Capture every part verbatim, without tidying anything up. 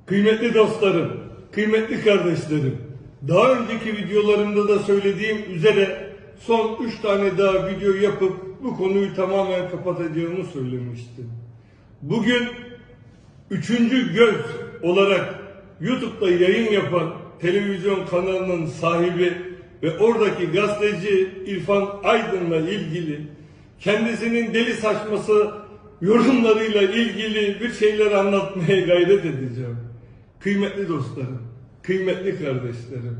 Kıymetli dostlarım, kıymetli kardeşlerim, daha önceki videolarımda da söylediğim üzere son üç tane daha video yapıp bu konuyu tamamen kapatacağımı söylemiştim. Bugün üçüncü göz olarak YouTube'da yayın yapan televizyon kanalının sahibi ve oradaki gazeteci İrfan Aydın'la ilgili kendisinin deli saçması yorumlarıyla ilgili bir şeyler anlatmaya gayret edeceğim. Kıymetli dostlarım, kıymetli kardeşlerim.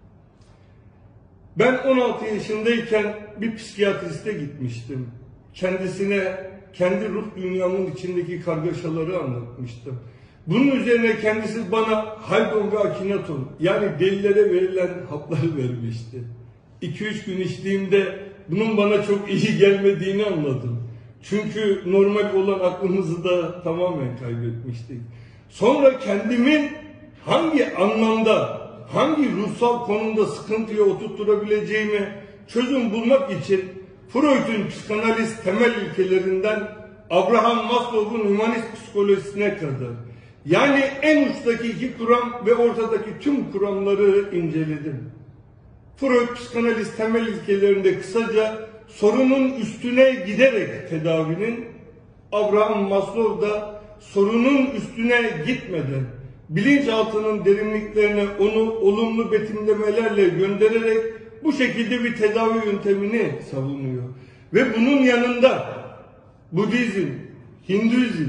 Ben on altı yaşındayken bir psikiyatriste gitmiştim. Kendisine kendi ruh dünyamın içindeki kargaşaları anlatmıştım. Bunun üzerine kendisi bana Haldol ve Akinaton, yani delilere verilen hapları vermişti. iki üç gün içtiğimde bunun bana çok iyi gelmediğini anladım. Çünkü normal olan aklımızı da tamamen kaybetmiştik. Sonra kendimin hangi anlamda, hangi ruhsal konumda sıkıntıya oturtturabileceğimi çözüm bulmak için Freud'un psikanaliz temel ilkelerinden Abraham Maslow'un humanist psikolojisine kadar, yani en uçtaki iki kuram ve ortadaki tüm kuramları inceledim. Freud psikanaliz temel ilkelerinde kısaca sorunun üstüne giderek tedavinin, Abraham Maslow da sorunun üstüne gitmeden bilinçaltının derinliklerine onu olumlu betimlemelerle göndererek bu şekilde bir tedavi yöntemini savunuyor. Ve bunun yanında Budizm, Hinduizm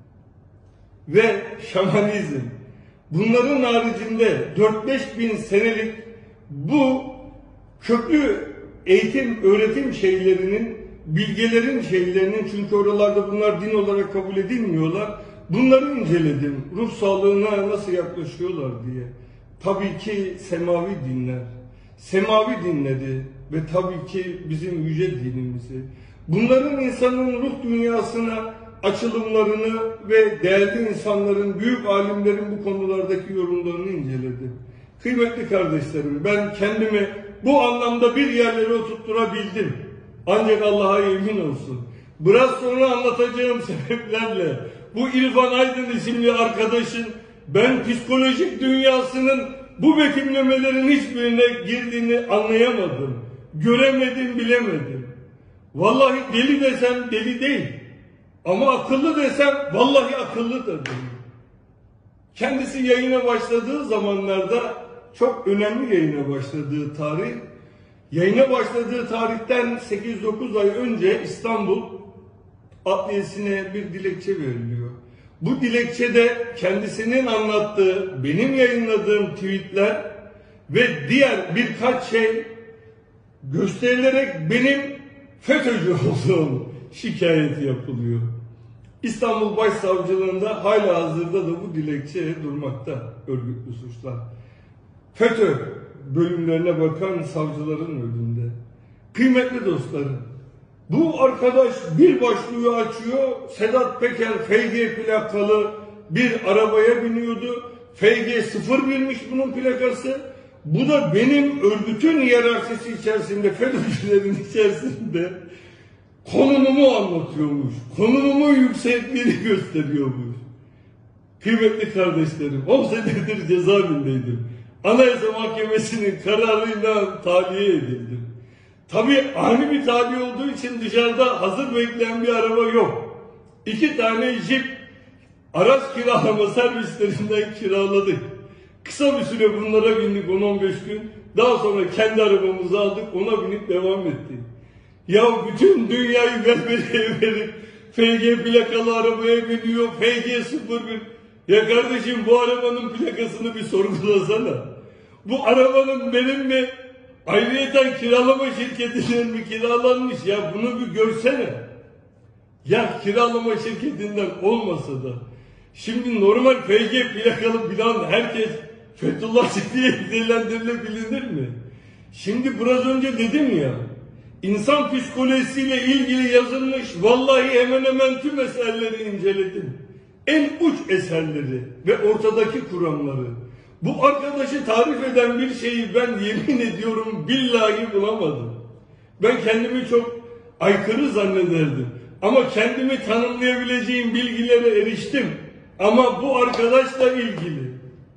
ve Şamanizm, bunların haricinde dört beş bin senelik bu köklü eğitim, öğretim şeylerinin, bilgelerin şeylerinin, çünkü oralarda bunlar din olarak kabul edilmiyorlar, bunları inceledim. Ruh sağlığına nasıl yaklaşıyorlar diye. Tabii ki semavi dinler, semavi dinleri ve tabii ki bizim yüce dinimizi, bunların insanın ruh dünyasına açılımlarını ve değerli insanların, büyük alimlerin bu konulardaki yorumlarını inceledim. Kıymetli kardeşlerim, ben kendimi bu anlamda bir yerlere oturtturabildim. Ancak Allah'a yemin olsun, biraz sonra anlatacağım sebeplerle bu İrfan Aydın isimli arkadaşın ben psikolojik dünyasının bu betimlemelerin hiçbirine girdiğini anlayamadım. Göremedim, bilemedim. Vallahi deli desem deli değil. Ama akıllı desem vallahi akıllıdır. Kendisi yayına başladığı zamanlarda, çok önemli yayına başladığı tarih, yayına başladığı tarihten sekiz dokuz ay önce İstanbul Adliyesi'ne bir dilekçe veriliyor. Bu dilekçede kendisinin anlattığı, benim yayınladığım tweetler ve diğer birkaç şey gösterilerek benim FETÖ'cü olduğum şikayeti yapılıyor. İstanbul Başsavcılığında hala hazırda da bu dilekçe durmakta, örgütlü suçlar. FETÖ bölümlerine bakan savcıların önünde. Kıymetli dostlarım, bu arkadaş bir başlığı açıyor, Sedat Peker F G plakalı bir arabaya biniyordu. F G sıfır birmiş bunun plakası. Bu da benim örgütün hiyerarşisi içerisinde, FETÖ'cülerin içerisinde konumumu anlatıyormuş. Konumumun yüksekliğini gösteriyormuş. Kıymetli kardeşlerim, on senedir cezaevindeydim. Anayasa Mahkemesi'nin kararıyla tahliye edildim. Tabii ani bir tahliye olduğu için dışarıda hazır bekleyen bir araba yok. İki tane jip araç kiralama servislerinden kiraladık. Kısa bir süre bunlara bindik, on on beş gün. Daha sonra kendi arabamızı aldık, ona binip devam ettik. Ya bütün dünyayı berberiye verip F G plakalı arabaya biniyor, F G sıfır bir. Ya kardeşim, bu arabanın plakasını bir sorgulasana. Bu arabanın benim mi? Ayrıyeten kiralama şirketinden mi kiralanmış? Ya bunu bir görsene. Ya kiralama şirketinden olmasa da şimdi normal F G plakalı bilen herkes Fethullahçı diye nitelendirilebilir mi? Şimdi biraz önce dedim ya, insan psikolojisiyle ilgili yazılmış vallahi hemen hemen tüm eserleri inceledim. En uç eserleri ve ortadaki kuramları. Bu arkadaşı tarif eden bir şeyi ben yemin ediyorum billahi bulamadım. Ben kendimi çok aykırı zannederdim. Ama kendimi tanımlayabileceğim bilgilere eriştim. Ama bu arkadaşla ilgili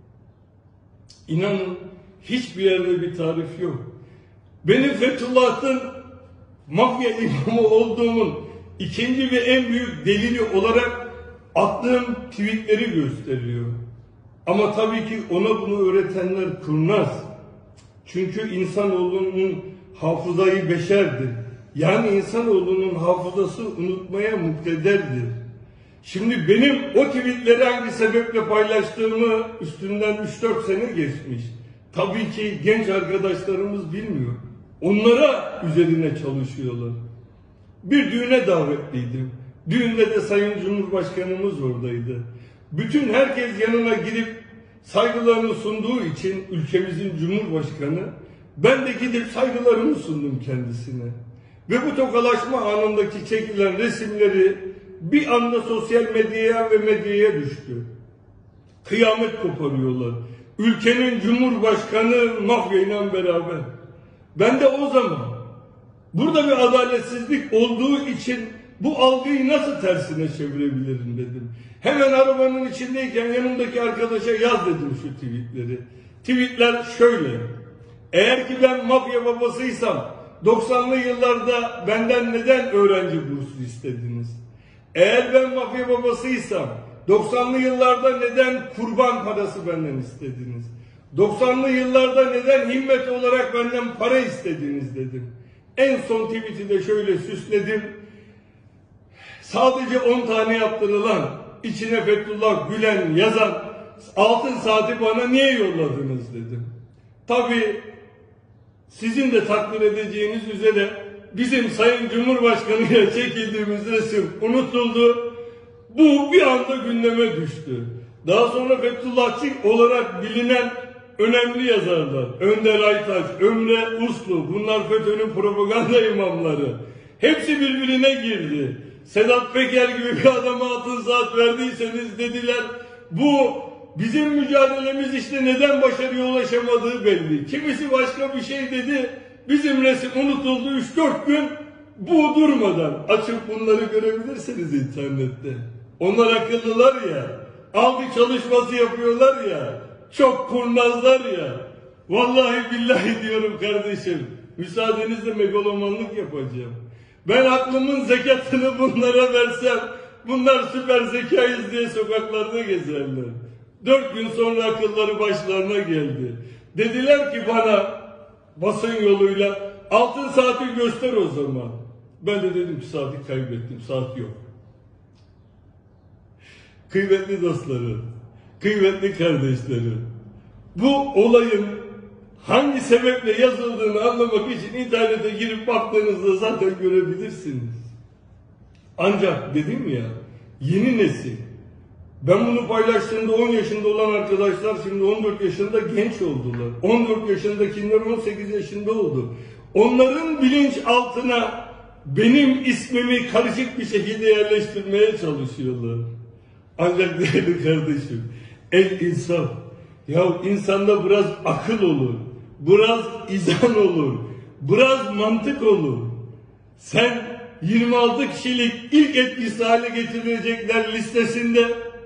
inanın hiçbir yerde bir tarif yok. Benim Fethullah'ın mafya imamı olduğumun ikinci ve en büyük delili olarak attığım tweetleri gösteriyor. Ama tabii ki ona bunu öğretenler kurnaz. Çünkü insanoğlunun hafızayı beşerdir. Yani insanoğlunun hafızası unutmaya muktedirdir. Şimdi benim o tweetleri hangi sebeple paylaştığımı üstünden üç dört sene geçmiş. Tabii ki genç arkadaşlarımız bilmiyor. Onlara üzerine çalışıyorlar. Bir düğüne davetliydim. Düğünde de Sayın Cumhurbaşkanımız oradaydı. Bütün herkes yanına gidip saygılarını sunduğu için ülkemizin Cumhurbaşkanı, ben de gidip saygılarımı sundum kendisine. Ve bu tokalaşma anındaki çekilen resimleri bir anda sosyal medyaya ve medyaya düştü. Kıyamet koparıyorlar. Ülkenin Cumhurbaşkanı mafyayla beraber. Ben de o zaman burada bir adaletsizlik olduğu için bu algıyı nasıl tersine çevirebilirim dedim. Hemen arabanın içindeyken yanımdaki arkadaşa yaz dedim şu tweetleri. Tweetler şöyle: eğer ki ben mafya babasıysam doksanlı yıllarda benden neden öğrenci bursu istediniz? Eğer ben mafya babasıysam doksanlı yıllarda neden kurban parası benden istediniz? doksanlı yıllarda neden himmet olarak benden para istediniz dedim. En son tweet'i de şöyle süsledim. Sadece on tane yaptırılan, içine Fethullah Gülen yazan altın saati bana niye yolladınız dedim. Tabii sizin de takdir edeceğiniz üzere bizim Sayın Cumhurbaşkanı'yla çekildiğimiz resim unutuldu. Bu bir anda gündeme düştü. Daha sonra Fethullahçı olarak bilinen önemli yazarlar, Önder Aytaç, Ömre Uslu, bunlar FETÖ'nün propaganda imamları. Hepsi birbirine girdi. Sedat Peker gibi bir adama altın saat verdiyseniz dediler, bu bizim mücadelemiz işte neden başarıya ulaşamadığı belli. Kimisi başka bir şey dedi, bizim resim unutuldu üç dört gün, bu durmadan. Açıp bunları görebilirsiniz internette. Onlar akıllılar ya, algı çalışması yapıyorlar ya, çok kurnazlar ya. Vallahi billahi diyorum kardeşim, müsaadenizle megalomanlık yapacağım. Ben aklımın zekatını bunlara versem, bunlar süper zekayız diye sokaklarda gezerler. Dört gün sonra akılları başlarına geldi. Dediler ki bana basın yoluyla altın saati göster o zaman. Ben de dedim ki saati kaybettim, saat yok. Kıymetli dostlarım, kıymetli kardeşlerim, bu olayın hangi sebeple yazıldığını anlamak için internete girip baktığınızda zaten görebilirsiniz. Ancak dedim ya, yeni nesil, ben bunu paylaştığımda on yaşında olan arkadaşlar şimdi on dört yaşında genç oldular. on dört yaşındakiler on sekiz yaşında oldu. Onların bilinçaltına benim ismimi karışık bir şekilde yerleştirmeye çalışıyorlar. Ancak değerli kardeşim, el insaf. Ya insanda biraz akıl olur, biraz izan olur, biraz mantık olur. Sen yirmi altı kişilik ilk etkisi hale getirilecekler listesinde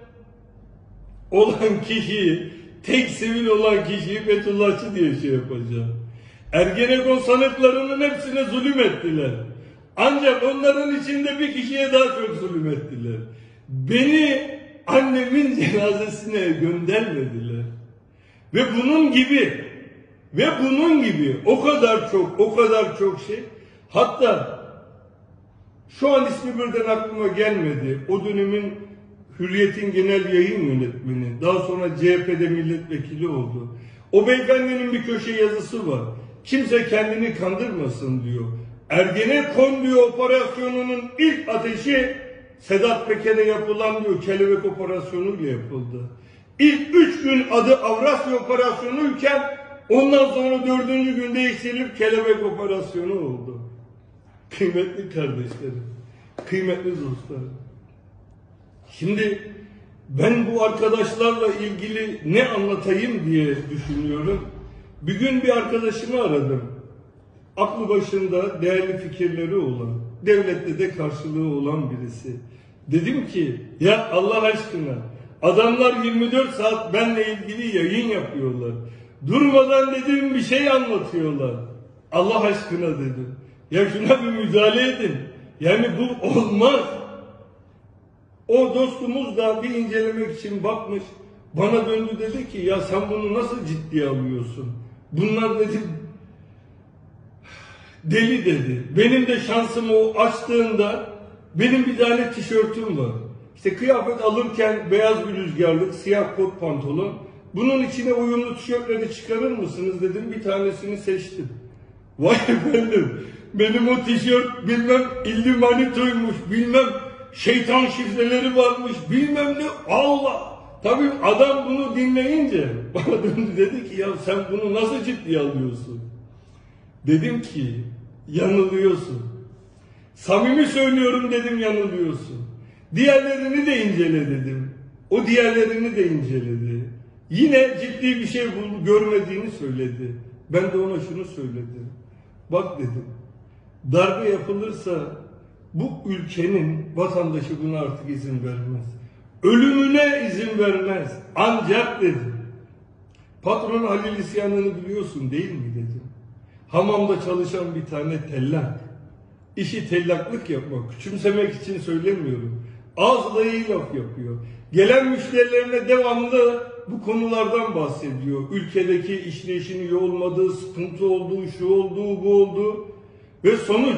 olan kişiyi, tek sivil olan kişiyi Fethullahçı diye şey yapacağım. Ergenekon sanıklarının hepsine zulüm ettiler. Ancak onların içinde bir kişiye daha çok zulüm ettiler. Beni annemin cenazesine göndermediler. Ve bunun gibi, ve bunun gibi o kadar çok, o kadar çok şey. Hatta şu an ismi birden aklıma gelmedi. O dönemin Hürriyet'in genel yayın yönetmeni, daha sonra C H P'de milletvekili oldu. O beyefendinin bir köşe yazısı var. Kimse kendini kandırmasın diyor. Ergenekon diyor operasyonunun ilk ateşi Sedat Peker'e yapılan diyor kelebek operasyonuyla yapıldı. İlk üç gün adı Avrasya operasyonuyken ondan sonra dördüncü gün değiştirilip kelebek operasyonu oldu. Kıymetli kardeşlerim, kıymetli dostlarım. Şimdi ben bu arkadaşlarla ilgili ne anlatayım diye düşünüyorum. Bir gün bir arkadaşımı aradım. Aklı başında değerli fikirleri olan, devlette de karşılığı olan birisi. Dedim ki ya Allah aşkına Adamlar yirmi dört saat benimle ilgili yayın yapıyorlar. Durmadan dedim bir şey anlatıyorlar. Allah aşkına dedim. Ya şuna bir müdahale edin. Yani bu olmaz. O dostumuz da bir incelemek için bakmış. Bana döndü dedi ki ya sen bunu nasıl ciddiye alıyorsun? Bunlar dedim deli dedi. Benim de şansımı o açtığında benim bir tane tişörtüm var. İşte kıyafet alırken beyaz bir rüzgarlık, siyah kot pantolon. Bunun içine uyumlu tişörtleri çıkarır mısınız dedim. Bir tanesini seçtim. Vay efendim, benim o tişört bilmem illi manitoymuş, bilmem şeytan şifreleri varmış, bilmem ne. Allah! Tabii adam bunu dinleyince bana döndü dedi ki ya sen bunu nasıl ciddiye alıyorsun? Dedim ki yanılıyorsun. Samimi söylüyorum dedim, yanılıyorsun. Diğerlerini de incele dedim. O diğerlerini de inceledi. Yine ciddi bir şey bul, görmediğini söyledi. Ben de ona şunu söyledim. Bak dedim, darbe yapılırsa bu ülkenin vatandaşı buna artık izin vermez. Ölümüne izin vermez. Ancak dedim, patron Halil isyanını biliyorsun değil mi dedim. Hamamda çalışan bir tane tellak. İşi tellaklık yapmak, küçümsemek için söylemiyorum. Ağzıyla iyi laf yapıyor. Gelen müşterilerine devamlı bu konulardan bahsediyor. Ülkedeki işleyişin iyi olmadığı, sıkıntı olduğu, şu olduğu, bu olduğu. Ve sonuç,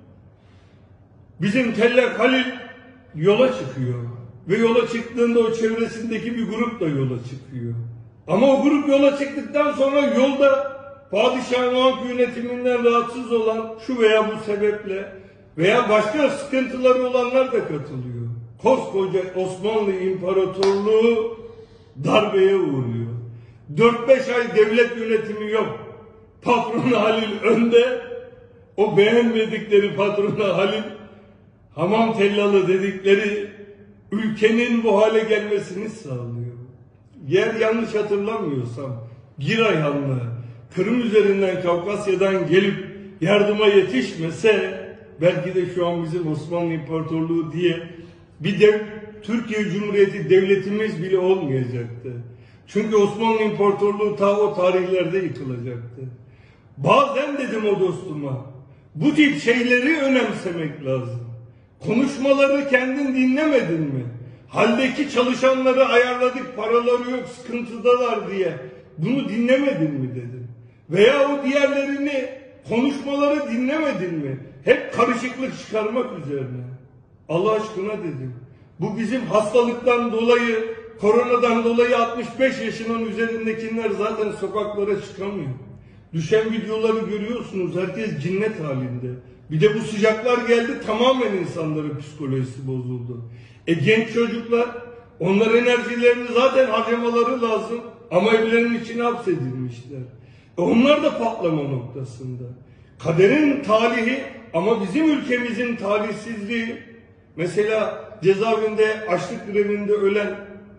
bizim tellak Halil yola çıkıyor. Ve yola çıktığında o çevresindeki bir grup da yola çıkıyor. Ama o grup yola çıktıktan sonra yolda padişahın o anki yönetiminden rahatsız olan şu veya bu sebeple veya başka sıkıntıları olanlar da katılıyor. Koskoca Osmanlı İmparatorluğu darbeye uğruyor. dört beş ay devlet yönetimi yok. Patronu Halil önde, o beğenmedikleri patronu Halil, hamam tellalı dedikleri ülkenin bu hale gelmesini sağlıyor. Yer yanlış hatırlamıyorsam Girayhanlı, Kırım üzerinden Kafkasya'dan gelip yardıma yetişmese belki de şu an bizim Osmanlı İmparatorluğu diye bir dev, Türkiye Cumhuriyeti devletimiz bile olmayacaktı. Çünkü Osmanlı İmparatorluğu ta o tarihlerde yıkılacaktı. Bazen dedim o dostuma, bu tip şeyleri önemsemek lazım. Konuşmaları kendin dinlemedin mi? Haldeki çalışanları ayarladık, paraları yok, sıkıntıdalar diye. Bunu dinlemedin mi dedim. Veya o diğerlerini, konuşmaları dinlemedin mi? Hep karışıklık çıkarmak üzerine. Allah aşkına dedim. Bu bizim hastalıktan dolayı, koronadan dolayı altmış beş yaşının üzerindekiler zaten sokaklara çıkamıyor. Düşen videoları görüyorsunuz, herkes cinnet halinde. Bir de bu sıcaklar geldi, tamamen insanların psikolojisi bozuldu. E genç çocuklar, onlar enerjilerini zaten harcamaları lazım ama evlerinin içine hapsedilmişler. E onlar da patlama noktasında. Kaderin talihi ama bizim ülkemizin talihsizliği, mesela cezaevinde açlık grevinde ölen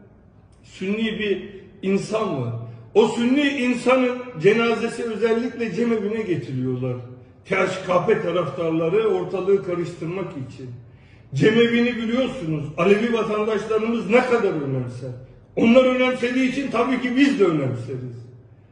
Sünni bir insan var. O Sünni insanın cenazesi özellikle cemevine getiriyorlar. T H K P taraftarları ortalığı karıştırmak için. Cemevini biliyorsunuz, Alevi vatandaşlarımız ne kadar önemser. Onlar önemsediği için tabii ki biz de önemseriz.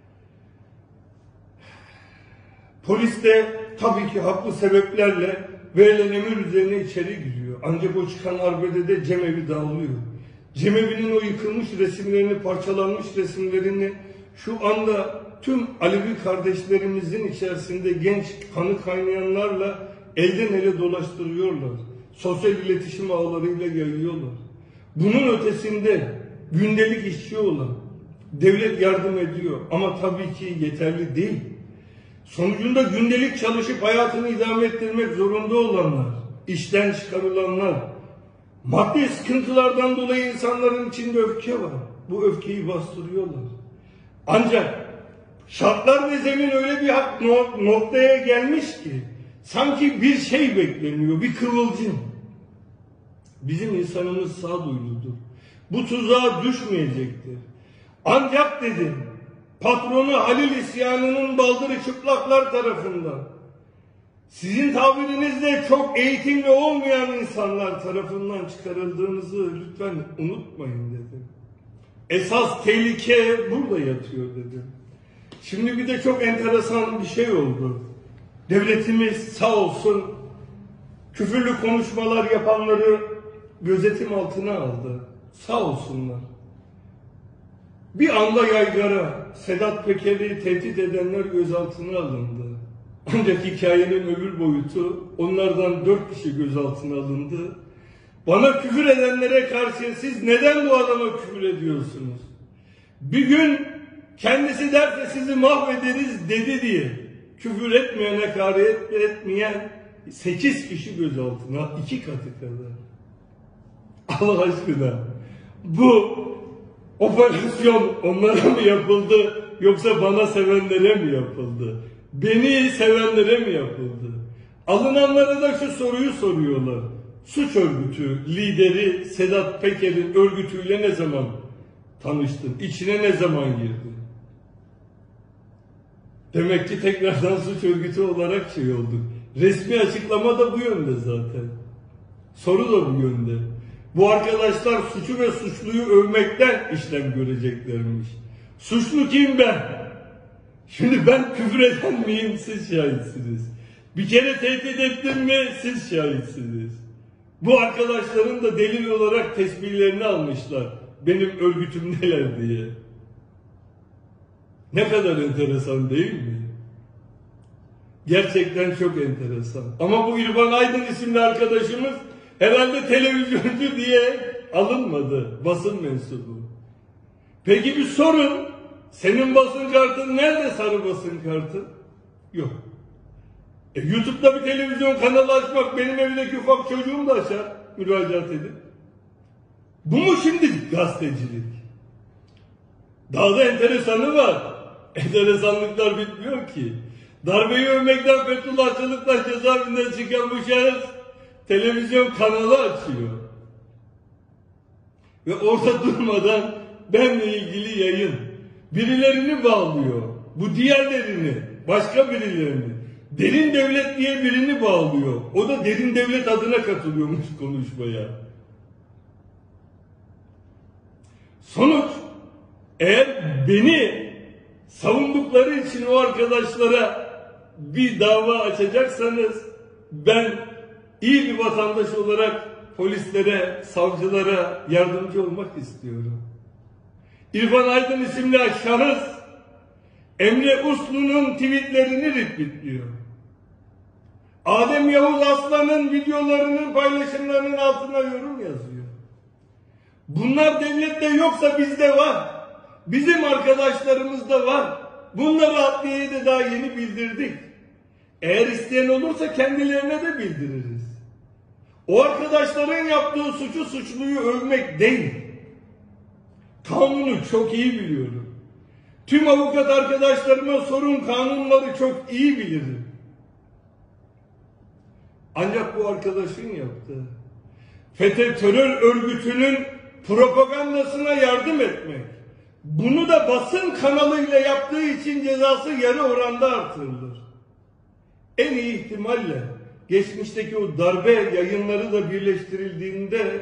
Polis de tabii ki haklı sebeplerle verilen emir üzerine içeri giriyor. Ancak o çıkan arbedede cemevi dağılıyor. Cemevinin o yıkılmış resimlerini, parçalanmış resimlerini şu anda tüm Alevi kardeşlerimizin içerisinde genç kanı kaynayanlarla elden ele dolaştırıyorlar. Sosyal iletişim ağlarıyla yayıyorlar. Bunun ötesinde gündelik işçi olan devlet yardım ediyor ama tabii ki yeterli değil. Sonucunda gündelik çalışıp hayatını idame ettirmek zorunda olanlar, işten çıkarılanlar, maddi sıkıntılardan dolayı insanların içinde öfke var. Bu öfkeyi bastırıyorlar. Ancak şartlar ve zemin öyle bir noktaya gelmiş ki sanki bir şey bekleniyor, bir kıvılcım. Bizim insanımız sağduyuludur. Bu tuzağa düşmeyecektir. Ancak dedim, patronu Halil isyanının baldırı çıplaklar tarafından, sizin tabirinizle çok eğitimli olmayan insanlar tarafından çıkarıldığınızı lütfen unutmayın dedim. Esas tehlike burada yatıyor dedim. Şimdi bir de çok enteresan bir şey oldu. Devletimiz sağ olsun küfürlü konuşmalar yapanları gözetim altına aldı. Sağ olsunlar. Bir anda yaygara, Sedat Peker'i tehdit edenler gözaltına alındı. Ancak hikayenin öbür boyutu, onlardan dört kişi gözaltına alındı. Bana küfür edenlere karşı siz neden bu adama küfür ediyorsunuz? Bir gün kendisi derse sizi mahvederiz dedi diye küfür etmeyen, hakaret etmeyen sekiz kişi gözaltına, iki katı kadar. Allah aşkına bu operasyon onlara mı yapıldı yoksa bana sevenlere mi yapıldı? Beni sevenlere mi yapıldı? Alınanlara da şu soruyu soruyorlar. Suç örgütü lideri Sedat Peker'in örgütüyle ne zaman tanıştın? İçine ne zaman girdin? Demek ki tekrardan suç örgütü olarak şey olduk. Resmi açıklama da bu yönde zaten. Soru da bu yönde. Bu arkadaşlar suçu ve suçluyu övmekten işlem göreceklermiş. Suçlu kim ben? Şimdi ben küfür eden miyim? Siz şahitsiniz. Bir kere tehdit ettim mi? Siz şahitsiniz. Bu arkadaşların da delil olarak tesbihlerini almışlar. Benim örgütüm neler diye. Ne kadar enteresan değil mi? Gerçekten çok enteresan. Ama bu İrfan Aydın isimli arkadaşımız herhalde televizyoncu diye alınmadı. Basın mensubu. Peki bir sorun. Senin basın kartın nerede, sarı basın kartın? Yok. E, YouTube'da bir televizyon kanalı açmak benim evdeki ufak çocuğum da açar. Müracaat edin. Bu mu şimdi gazetecilik? Daha da enteresanı var. Enteresanlıklar bitmiyor ki. Darbeyi övmekten Fethullahçılıkla cezaevinden çıkan bu şahıs televizyon kanalı açıyor. Ve orada durmadan benle ilgili yayın. Birilerini bağlıyor. Bu diğerlerini, başka birilerini. Derin devlet diye birini bağlıyor. O da derin devlet adına katılıyormuş konuşmaya. Sonuç, eğer beni savundukları için o arkadaşlara bir dava açacaksanız ben iyi bir vatandaş olarak polislere, savcılara yardımcı olmak istiyorum. İrfan Aydın isimli şahıs Emre Uslu'nun tweetlerini retweetliyor. Adem Yavuz Aslan'ın videolarının paylaşımlarının altına yorum yazıyor. Bunlar devlette yoksa bizde var. Bizim arkadaşlarımızda var. Bunları adliyeye de daha yeni bildirdik. Eğer isteyen olursa kendilerine de bildiririz. O arkadaşların yaptığı suçu suçluyu övmek değil. Kanunu çok iyi biliyorum. Tüm avukat arkadaşlarıma sorun, kanunları çok iyi bilirim. Ancak bu arkadaşın yaptığı FETÖ terör örgütünün propagandasına yardım etmek, bunu da basın kanalıyla yaptığı için cezası yarı oranda artırılır. En iyi ihtimalle geçmişteki o darbe yayınları da birleştirildiğinde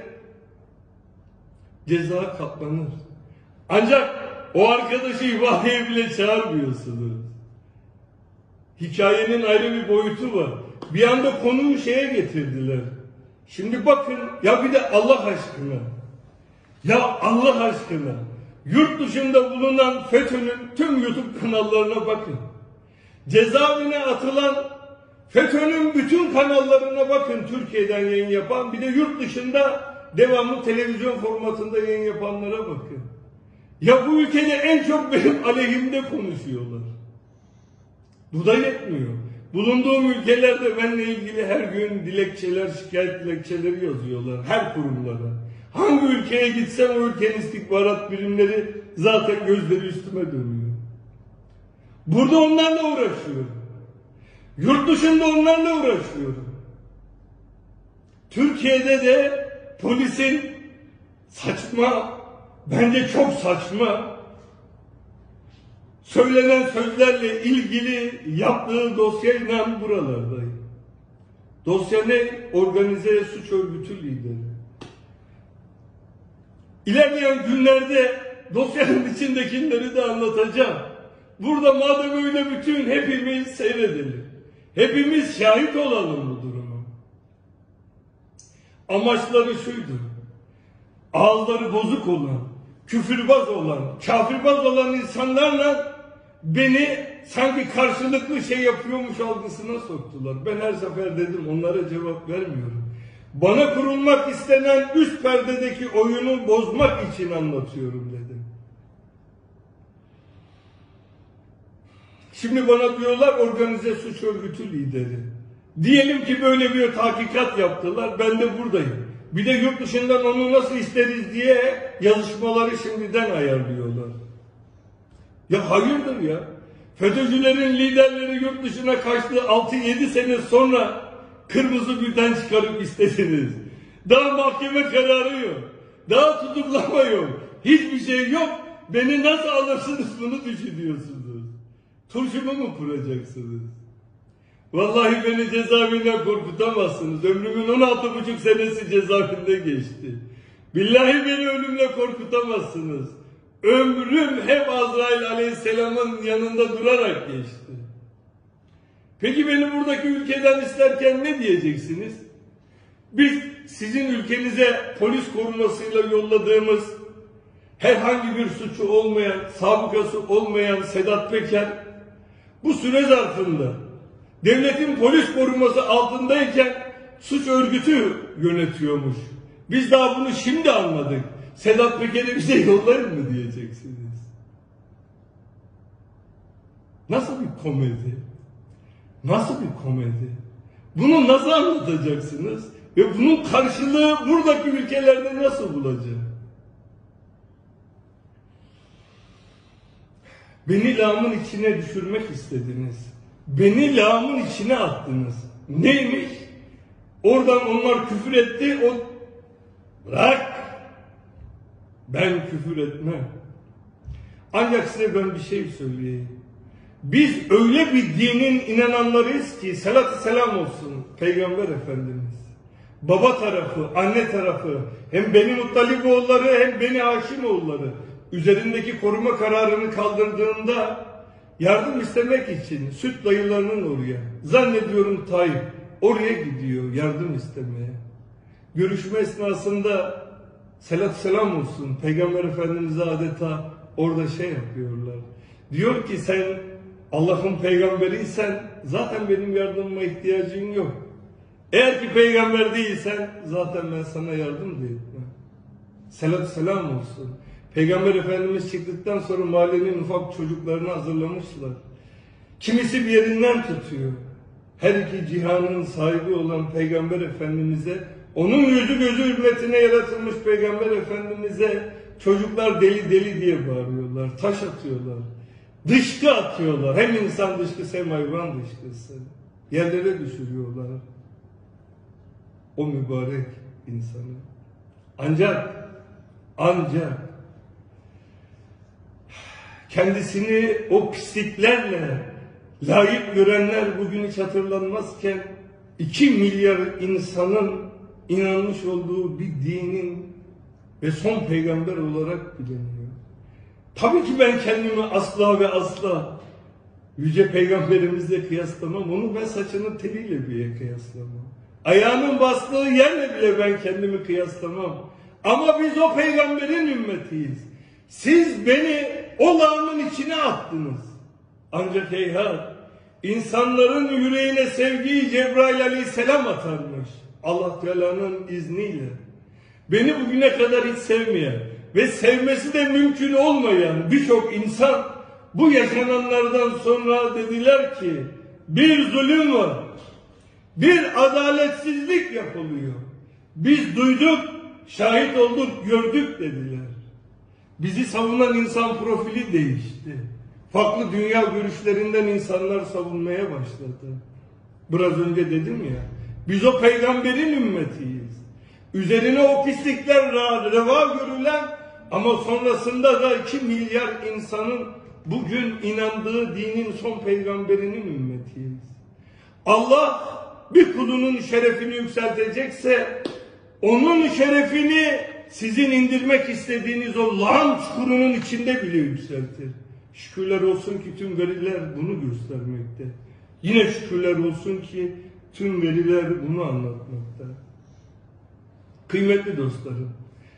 ceza katlanır. Ancak o arkadaşı ifadeye bile çağırmıyorsunuz. Hikayenin ayrı bir boyutu var. Bir anda konuyu şeye getirdiler. Şimdi bakın ya, bir de Allah aşkına. Ya Allah aşkına. Yurt dışında bulunan FETÖ'nün tüm YouTube kanallarına bakın. Cezaevine atılan FETÖ'nün bütün kanallarına bakın, Türkiye'den yayın yapan, bir de yurt dışında devamlı televizyon formatında yayın yapanlara bakın. Ya bu ülkede en çok benim aleyhimde konuşuyorlar. Bu da yetmiyor. Bulunduğum ülkelerde benimle ilgili her gün dilekçeler, şikayet dilekçeleri yazıyorlar. Her kurumlara. Hangi ülkeye gitsem o ülkenin istihbarat birimleri zaten gözleri üstüme dönüyor. Burada onlarla uğraşıyorum. Yurt dışında onlarla uğraşıyorum. Türkiye'de de polisin saçma, bence çok saçma söylenen sözlerle ilgili yaptığı dosyayla buralardayım. Dosya ne? Organize suç örgütü lideri. İlerleyen günlerde dosyanın içindekileri de anlatacağım. Burada madem öyle bütün hepimiz seyredelim. Hepimiz şahit olalım bu duruma. Amaçları şuydu. Ağızları bozuk olan, küfürbaz olan, kafirbaz olan insanlarla beni sanki karşılıklı şey yapıyormuş algısına soktular. Ben her sefer dedim, onlara cevap vermiyorum. Bana kurulmak istenen üst perdedeki oyunu bozmak için anlatıyorum dedim. Şimdi bana diyorlar organize suç örgütü lideri. Diyelim ki böyle bir tahkikat yaptılar, ben de buradayım. Bir de yurt dışından onu nasıl isteriz diye yazışmaları şimdiden ayarlıyorlar. Ya hayırdır ya? FETÖ'cülerin liderleri yurt dışına kaçtığı altı yedi sene sonra kırmızı bülten çıkarıp istediniz. Daha mahkeme kararı yok. Daha tutuklama yok. Hiçbir şey yok. Beni nasıl alırsınız bunu düşünüyorsunuz. Turşumu mu kuracaksınız? Vallahi beni cezaevinden korkutamazsınız. Ömrümün on altı buçuk senesi cezaevinde geçti. Billahi beni ölümle korkutamazsınız. Ömrüm hep Azrail Aleyhisselam'ın yanında durarak geçti. Peki beni buradaki ülkeden isterken ne diyeceksiniz? Biz sizin ülkenize polis korumasıyla yolladığımız herhangi bir suçu olmayan, sabıkası olmayan Sedat Peker bu süre zarfında devletin polis koruması altındayken suç örgütü yönetiyormuş. Biz daha bunu şimdi anladık. Sedat Peker'e bize yollayın mı diyeceksiniz. Nasıl bir komedi? Nasıl bir komedi? Bunu nasıl anlatacaksınız? Ve bunun karşılığı buradaki ülkelerde nasıl bulacak? Beni lağımın içine düşürmek istediniz. Beni lağımın içine attınız. Neymiş? Oradan onlar küfür etti. O bırak. Ben küfür etmem. Ancak size ben bir şey söyleyeyim. Biz öyle bir dinin inananlarıyız ki salatü selam olsun Peygamber Efendimiz. Baba tarafı, anne tarafı, hem Beni Muttaliboğulları hem Beni Haşimoğulları üzerindeki koruma kararını kaldırdığında yardım istemek için süt dayılarının oraya, zannediyorum Tayyip oraya gidiyor yardım istemeye. Görüşme esnasında salatü selam olsun Peygamber Efendimiz'e adeta orada şey yapıyorlar. Diyor ki sen Allah'ın peygamberiysen zaten benim yardımıma ihtiyacın yok. Eğer ki peygamber değilsen zaten ben sana yardım da etmem. Salatü selam olsun. Peygamber Efendimiz çıktıktan sonra mahallenin ufak çocuklarını hazırlamışlar. Kimisi bir yerinden tutuyor. Her iki cihanın sahibi olan Peygamber Efendimiz'e, onun yüzü gözü hürmetine yaratılmış Peygamber Efendimiz'e çocuklar deli deli diye bağırıyorlar. Taş atıyorlar. Dışkı atıyorlar. Hem insan dışkısı hem hayvan dışkısı. Yerlere düşürüyorlar o mübarek insanı. Ancak ancak kendisini o pisliklerle layık görenler bugün hiç hatırlanmazken iki milyar insanın inanmış olduğu bir dinin ve son peygamber olarak biliniyor. Tabii ki ben kendimi asla ve asla yüce peygamberimizle kıyaslamam. Onu ben saçının teliyle bile kıyaslamam. Ayağının bastığı yerle bile ben kendimi kıyaslamam. Ama biz o peygamberin ümmetiyiz. Siz beni o lağımın içine attınız. Ancak heyhat, insanların yüreğine sevgiyi Cebrail Aleyhisselam atarmış. Allah Teala'nın izniyle. Beni bugüne kadar hiç sevmeyen ve sevmesi de mümkün olmayan birçok insan bu yaşananlardan sonra dediler ki bir zulüm var, bir adaletsizlik yapılıyor. Biz duyduk, şahit olduk, gördük dediler. Bizi savunan insan profili değişti. Farklı dünya görüşlerinden insanlar savunmaya başladı. Biraz önce dedim ya, biz o peygamberin ümmetiyiz. Üzerine o pislikler reva görülen ama sonrasında da iki milyar insanın bugün inandığı dinin son peygamberinin ümmetiyiz. Allah bir kulunun şerefini yükseltecekse onun şerefini sizin indirmek istediğiniz o lağım çukurunun içinde bile yükseltir. Şükürler olsun ki tüm veriler bunu göstermekte. Yine şükürler olsun ki tüm veriler bunu anlatmakta. Kıymetli dostlarım,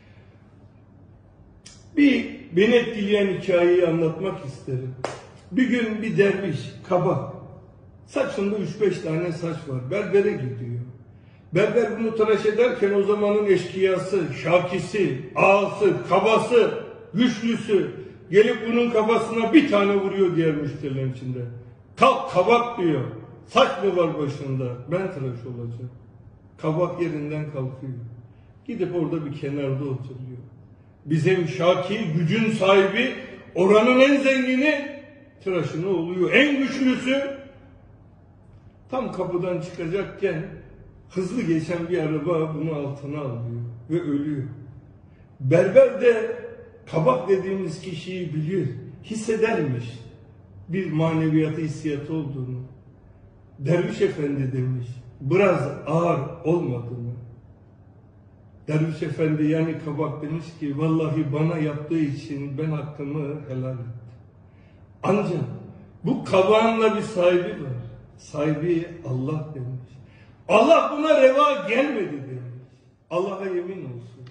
bir beni etkileyen hikayeyi anlatmak isterim. Bir gün bir derviş, kabak, saçında üç beş tane saç var, berbere gidiyor. Berber bunu tıraş ederken o zamanın eşkıyası, şakisi, ağası, kabası, güçlüsü gelip bunun kafasına bir tane vuruyor diğer müşterilerin içinde. Kalk kabak diyor. Saç mı var başında? Ben tıraş olacağım. Kabak yerinden kalkıyor. Gidip orada bir kenarda oturuyor. Bizim Şaki, gücün sahibi, oranın en zengini tıraşını oluyor. En güçlüsü tam kapıdan çıkacakken hızlı geçen bir araba bunu altına alıyor ve ölüyor. Berber de kabak dediğimiz kişiyi bilir, hissedermiş bir maneviyatı, hissiyatı olduğunu. Derviş efendi demiş, biraz ağır olmadı mı? Derviş efendi yani kabak demiş ki, vallahi bana yaptığı için ben hakkımı helal ettim. Ancak bu kabağınla bir sahibi var. Sahibi Allah demiş. Allah buna reva gelmedi demiş. Allah'a yemin olsun.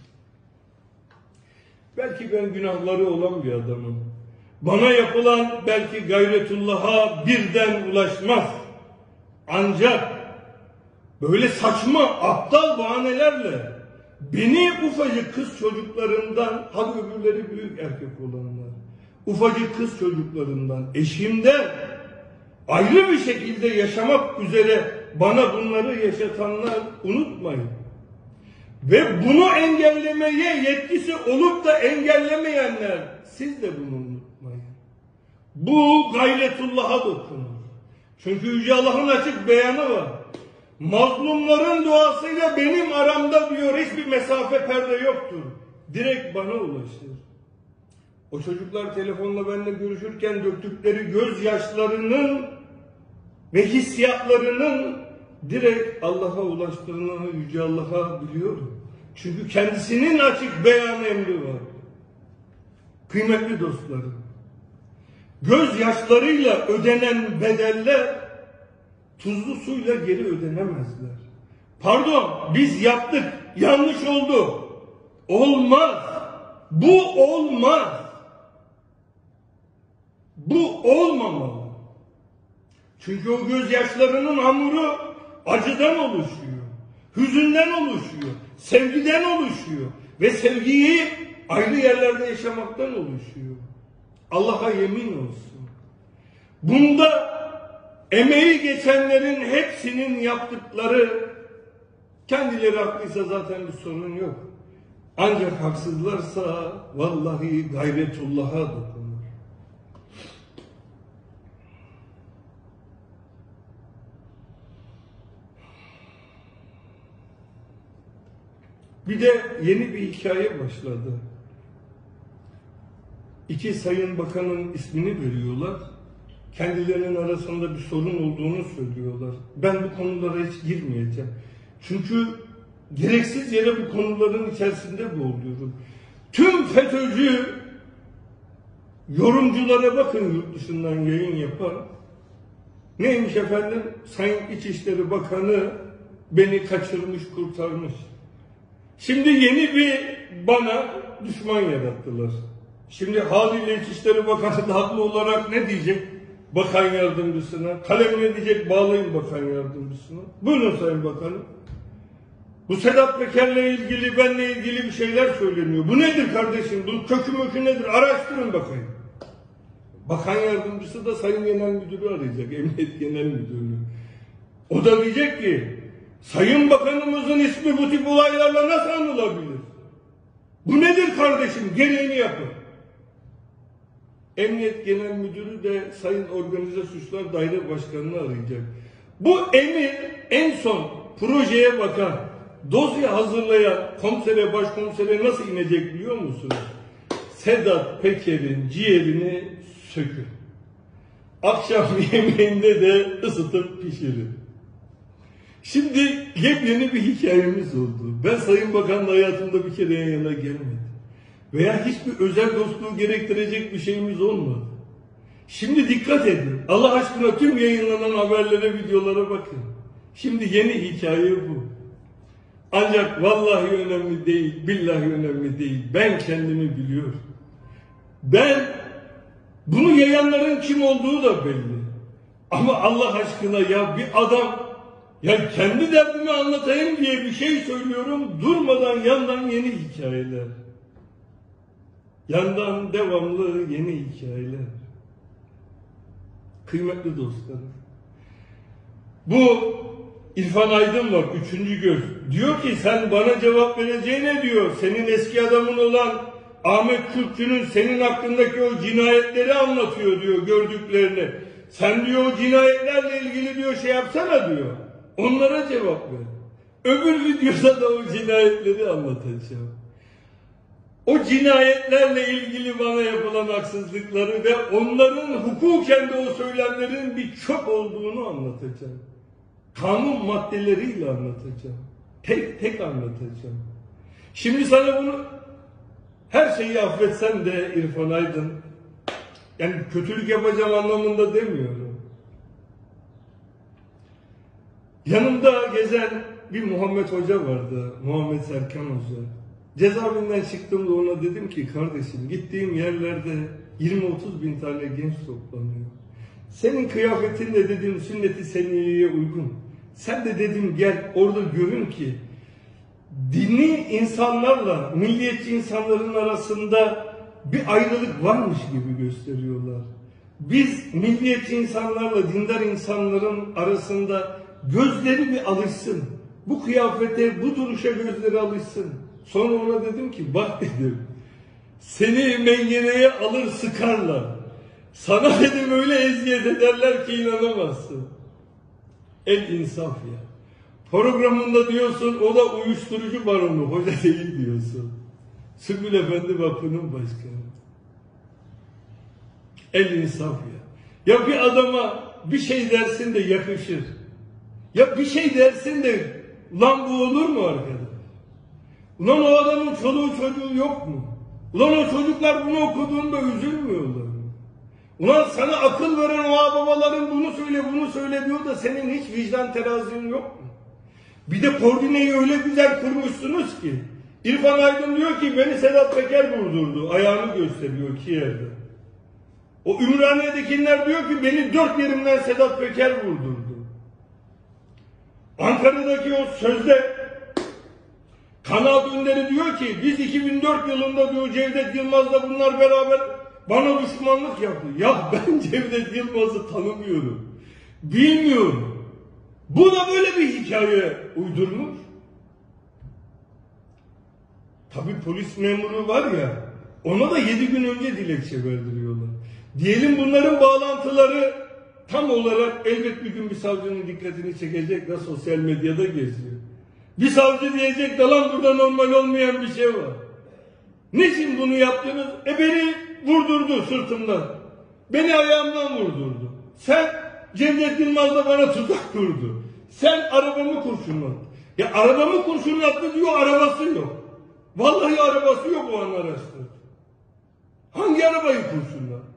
Belki ben günahları olan bir adamım. Bana yapılan belki gayretullah'a birden ulaşmaz. Ancak böyle saçma, aptal bahanelerle beni ufacık kız çocuklarından, hadi öbürleri büyük erkek olanlar, ufacık kız çocuklarından, eşimden ayrı bir şekilde yaşamak üzere bana bunları yaşatanlar unutmayın. Ve bunu engellemeye yetkisi olup da engellemeyenler, siz de bunu unutmayın. Bu gayretullah'a dokunur. Çünkü Yüce Allah'ın açık beyanı var. Mazlumların duasıyla benim aramda diyor hiçbir mesafe perde yoktur. Direkt bana ulaşır. O çocuklar telefonla benimle görüşürken döktükleri gözyaşlarının ve hissiyatlarının direkt Allah'a ulaştığını Yüce Allah'a biliyorum. Çünkü kendisinin açık beyan emri var. Kıymetli dostlarım, gözyaşlarıyla ödenen bedeller tuzlu suyla geri ödenemezler. Pardon, biz yaptık, yanlış oldu. Olmaz. Bu olmaz. Bu olmamalı. Çünkü o gözyaşlarının hamuru acıdan oluşuyor, hüzünden oluşuyor, sevgiden oluşuyor ve sevgiyi ayrı yerlerde yaşamaktan oluşuyor. Allah'a yemin olsun. Bunda emeği geçenlerin hepsinin yaptıkları, kendileri haklıysa zaten bir sorun yok. Ancak haksızlarsa vallahi gayretullah'a dokunur. Bir de yeni bir hikaye başladı. İki sayın bakanın ismini veriyorlar. Kendilerinin arasında bir sorun olduğunu söylüyorlar. Ben bu konulara hiç girmeyeceğim. Çünkü gereksiz yere bu konuların içerisinde boğuluyorum. Tüm FETÖ'cü yorumculara bakın, yurt dışından yayın yapan. Neymiş efendim? Sayın İçişleri Bakanı beni kaçırmış, kurtarmış. Şimdi yeni bir bana düşman yarattılar. Şimdi haliyle İçişleri Bakanı da haklı olarak ne diyecek bakan yardımcısına? Kalem ne diyecek? Bağlayın bakan yardımcısına. Buyurun Sayın Bakanım. Bu Sedat Peker'le ilgili, benle ilgili bir şeyler söyleniyor. Bu nedir kardeşim? Bu kökü mökü nedir? Araştırın bakayım. Bakan yardımcısı da Sayın Genel Müdürü arayacak. Emniyet Genel Müdürlüğü. O da diyecek ki Sayın Bakanımızın ismi bu tip olaylarla nasıl anılabilir? Bu nedir kardeşim? Gereğini yapın. Emniyet Genel Müdürü de Sayın Organize Suçlar Daire Başkanı'nı arayacak. Bu emir en son projeye bakan, dosya hazırlayan komisere, başkomisere nasıl inecek biliyor musunuz? Sedat Peker'in ciğerini sökün. Akşam yemeğinde de ısıtıp pişirin. Şimdi yepyeni bir hikayemiz oldu. Ben Sayın Bakan'la hayatımda bir kere yan yana gelmedim. Veya hiçbir özel dostluğu gerektirecek bir şeyimiz olmadı. Şimdi dikkat edin. Allah aşkına tüm yayınlanan haberlere, videolara bakın. Şimdi yeni hikaye bu. Ancak vallahi önemli değil, billahi önemli değil. Ben kendimi biliyorum. Ben, bunu yayanların kim olduğu da belli. Ama Allah aşkına ya bir adam, ya kendi derdimi anlatayım diye bir şey söylüyorum. Durmadan yandan yeni hikayeler. Yandan devamlı yeni hikayeler. Kıymetli dostlarım. Bu İrfan Aydın var, üçüncü göz. Diyor ki sen bana cevap vereceğine diyor. Senin eski adamın olan Ahmet Kürkçü'nün senin hakkındaki o cinayetleri anlatıyor diyor, gördüklerini. Sen diyor o cinayetlerle ilgili diyor şey yapsana diyor. Onlara cevap ver. Öbür videoda da o cinayetleri anlatacağım. O cinayetlerle ilgili bana yapılan haksızlıkları ve onların hukuken de o söylemlerin bir çöp olduğunu anlatacağım. Kanun maddeleriyle anlatacağım. Tek tek anlatacağım. Şimdi sana bunu her şeyi affetsen de İrfan Aydın, yani kötülük yapacağım anlamında demiyorum. Yanımda gezen bir Muhammed Hoca vardı. Muhammed Serkan Hoca. Cezaevinden çıktığımda ona dedim ki kardeşim gittiğim yerlerde yirmi otuz bin tane genç toplanıyor. Senin kıyafetin de dedim sünnet-i seniyeye uygun. Sen de dedim gel orada görün ki dini insanlarla milliyetçi insanların arasında bir ayrılık varmış gibi gösteriyorlar. Biz milliyetçi insanlarla dindar insanların arasında gözleri bir alışsın. Bu kıyafete, bu duruşa gözleri alışsın. Sonra ona dedim ki bak dedim, seni mengeneye alır sıkarlar. Sana dedim öyle eziyet ederler ki inanamazsın. El insaf ya. Programında diyorsun o da uyuşturucu baronu, hoca değil diyorsun. Sümbül Efendi Vakfı'nın başkanı. El insaf ya. Ya bir adama bir şey dersin de yakışır. Ya bir şey dersin de lan bu olur mu arkadaş? Ulan o adamın çoluğu çocuğu yok mu? Ulan o çocuklar bunu okuduğunda üzülmüyorlar mı? Ulan sana akıl veren o babaların bunu söyle bunu söyle diyor da senin hiç vicdan terazin yok mu? Bir de koordineyi öyle güzel kurmuşsunuz ki İrfan Aydın diyor ki beni Sedat Peker vurdurdu. Ayağını gösteriyor iki yerde. O Ümraniye'dekiler diyor ki beni dört yerimden Sedat Peker vurdurdu. Ankara'daki o sözde Kanaat Önderi diyor ki biz iki bin dört yılında diyor Cevdet Yılmaz'la bunlar beraber bana düşmanlık yaptı. Ya ben Cevdet Yılmaz'ı tanımıyorum. Bilmiyorum. Bu da böyle bir hikaye uydurmuş. Tabii polis memuru var ya, ona da yedi gün önce dilekçe verdiriyorlar. Diyelim bunların bağlantıları tam olarak elbet bir gün bir savcının dikkatini çekecek de sosyal medyada geziyor. Bir savcı diyecek de lan burada normal olmayan bir şey var. Niçin bunu yaptınız? E beni vurdurdu sırtımdan. Beni ayağımdan vurdurdu. Sen Cevdet Yılmaz'la bana tuzak kurdu. Sen arabamı kurşunlattın. Ya arabamı kurşunlattı diyor, arabası yok. Vallahi arabası yok o an araştırdı. Hangi arabayı kurşunlattı?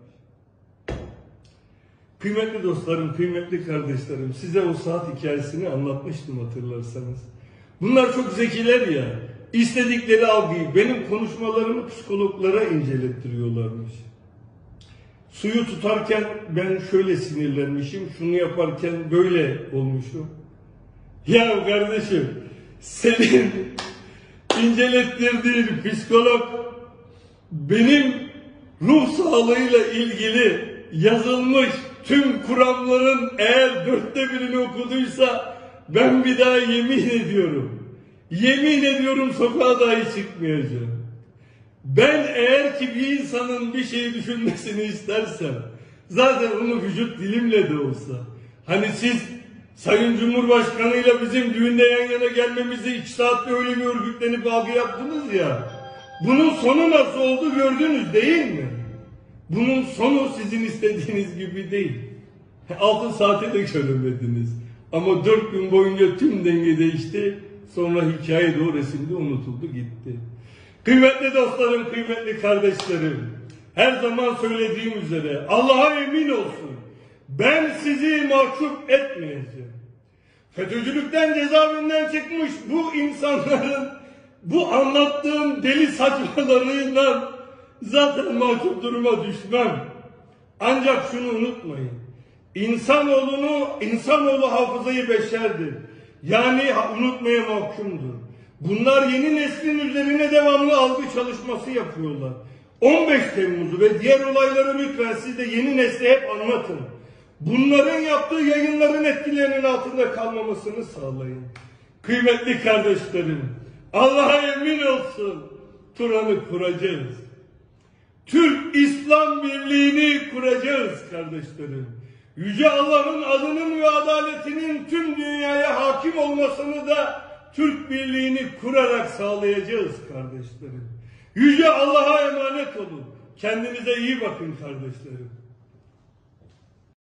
Kıymetli dostlarım, kıymetli kardeşlerim, size o saat hikayesini anlatmıştım hatırlarsanız. Bunlar çok zekiler ya, istedikleri algıyı, benim konuşmalarımı psikologlara incelettiriyorlarmış. Suyu tutarken ben şöyle sinirlenmişim, şunu yaparken böyle olmuşum. Ya kardeşim, senin incelettirdiğin psikolog benim ruh sağlığıyla ilgili yazılmış tüm kuramların eğer dörtte birini okuduysa ben bir daha yemin ediyorum. Yemin ediyorum sokağa dahi çıkmayacağım. Ben eğer ki bir insanın bir şeyi düşünmesini istersem zaten onu vücut dilimle de olsa hani siz Sayın Cumhurbaşkanı ile bizim düğünde yan yana gelmemizi iki saatte öyle bir örgütlenip algı yaptınız ya, bunun sonu nasıl oldu gördünüz değil mi? Bunun sonu sizin istediğiniz gibi değil. Altı saate de göremediniz. Ama dört gün boyunca tüm denge değişti. Sonra hikaye de o resimde unutuldu gitti. Kıymetli dostlarım, kıymetli kardeşlerim, her zaman söylediğim üzere Allah'a emin olsun, ben sizi mahcup etmeyeceğim. FETÖ'cülükten, cezaevinden çıkmış bu insanların bu anlattığım deli saçmalarıyla zaten mahcup duruma düşmem. Ancak şunu unutmayın. İnsanoğlunu, insanoğlu hafızayı beşerdir. Yani unutmaya mahkumdur. Bunlar yeni neslin üzerine devamlı algı çalışması yapıyorlar. on beş Temmuz'u ve diğer olayları lütfen siz de yeni nesle hep anlatın. Bunların yaptığı yayınların etkilerinin altında kalmamasını sağlayın. Kıymetli kardeşlerim, Allah'a emin olsun, Turan'ı kuracağız. Türk İslam Birliği'ni kuracağız kardeşlerim. Yüce Allah'ın adının ve adaletinin tüm dünyaya hakim olmasını da Türk Birliği'ni kurarak sağlayacağız kardeşlerim. Yüce Allah'a emanet olun. Kendinize iyi bakın kardeşlerim.